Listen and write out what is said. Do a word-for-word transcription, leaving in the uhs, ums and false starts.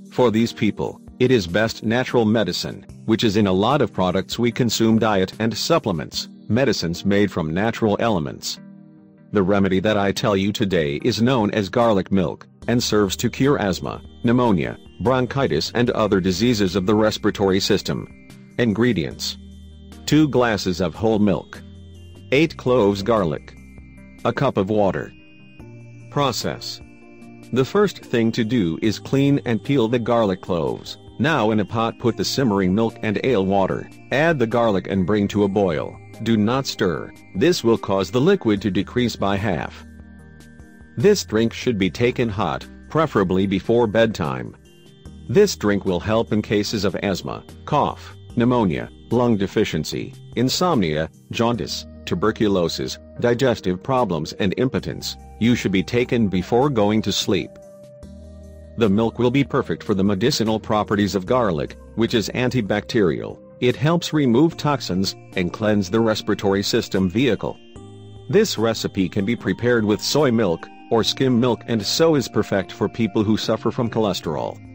For these people, it is best natural medicine, which is in a lot of products we consume, diet and supplements, medicines made from natural elements. The remedy that I tell you today is known as garlic milk, and serves to cure asthma, pneumonia, bronchitis and other diseases of the respiratory system. Ingredients: two glasses of whole milk, eight cloves garlic, a cup of water. Process: the first thing to do is clean and peel the garlic cloves. Now in a pot put the simmering milk and ale water, add the garlic and bring to a boil. Do not stir, this will cause the liquid to decrease by half. This drink should be taken hot, preferably before bedtime. This drink will help in cases of asthma, cough, pneumonia, lung deficiency, insomnia, jaundice, tuberculosis, digestive problems and impotence. You should be taken before going to sleep. The milk will be perfect for the medicinal properties of garlic, which is antibacterial. It helps remove toxins and cleanse the respiratory system vehicle. This recipe can be prepared with soy milk or skim milk and so is perfect for people who suffer from cholesterol.